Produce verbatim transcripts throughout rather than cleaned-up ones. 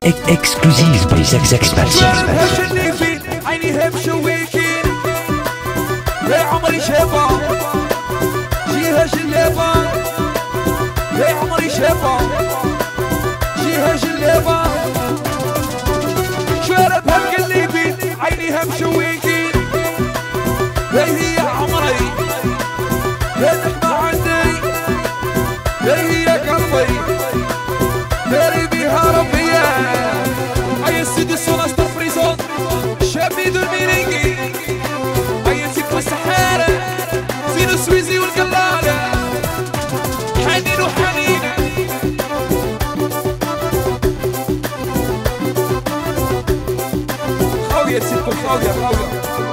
اكسكلوزيف باي زك زك سباسي. هاشني فين عينيها مشويكين يا عمري شافا جيها جلابة يا عمري شافا جيها جلابة شواربها مقلبين عينيها مشويكين يا هي عمري هذاك ما عندي يا هي قلبي داري بيها ربي هيا سيدي الصونة استفريزون شابي دو الميرينجي هيا سيكو السحارة زينو سويزي والقلالة حنين وحنين خاوية سيكو خاوية خاوية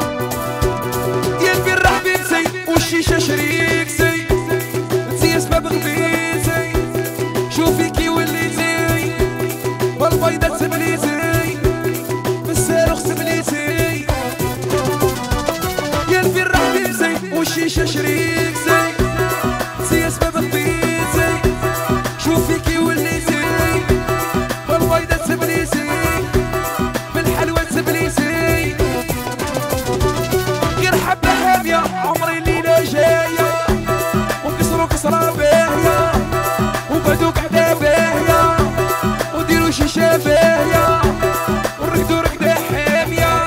ديال بالرح بنسي والشيشة شريك سي نسي اسمها بغبيزي شوفي كي وليتي والبيضة سبليتي بالصاروخ سبليتي يا الفرح بيمسي والشيشة شريك زي نسي اسمها بغبيتي شوفي كي وليتي والبيضة سبليتي بالحلوة سبليتي غير حبة حامية عمري الليلة جاية ونكسرو كسرة باهية وبدو قعدة باهية وديرو شيشة باهية ونركدو ركدة حامية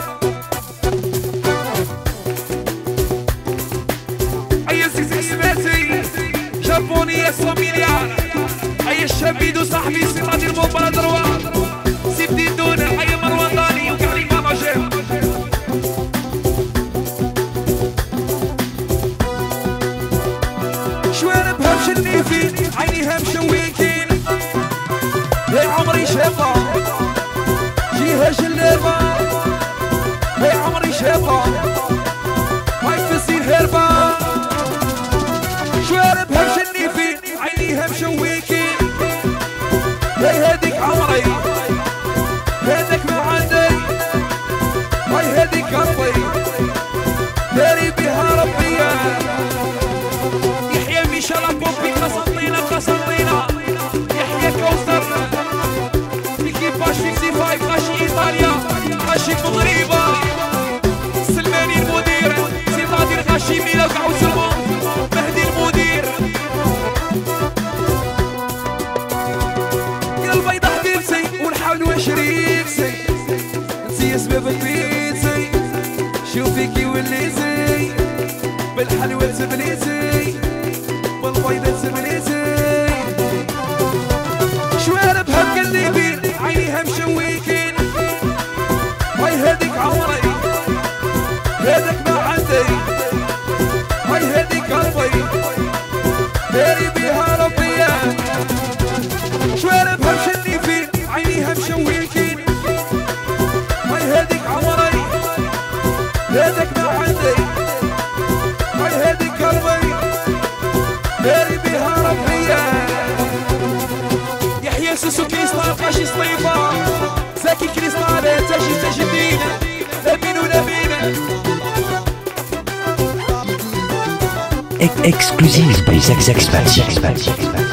أيا زيزي سماتي جابوني يا سوميليار أيا الشابيدو صاحبي سي غادي الموبايل دروار سي بديدونا أيا مروان داني وكاع لي ماناجير شواربها مشنيفين عينيها مشويكين يا عمري شافا جيها جلابة يا عمري شافا هاي تسير هربة شواربها مشنيفين عينيها مشويكين هاي هاديك عمري هاديك ما عندي هاي هاديك قلبي داري بها ربي يحيى ميشيل بوبي قسنطينة قسنطينة يحيى كوثر ايكيباج فيكسي فايف غاشي ايطاليا غاشي مغربة سلماني المدير سي غادي غاشي ميلا وكاع وسلمون مهدي المدير يا البيضة حبيبتي ونحاولوا شريكتي نسي اسباب بيتي شوفي كي وليتي بالحلوة سبليتي والبيضة سبليتي شواربها مقلبين عينيها مشويكين هاي هاديك عمري هاداك ما عندي هاي هاديك قلبي داري بيها ربي شواربها مشنيفين عينيها مشويكين هاي هاديك عمري هاداك ما عندي هاي هاديك قلبي داري بها ربي يحيى سوسو كريستال قاشي صيفة زكي كريستال تاجي تجدين لمين ولمين اكسكلوزيف باي زك زك سباسي.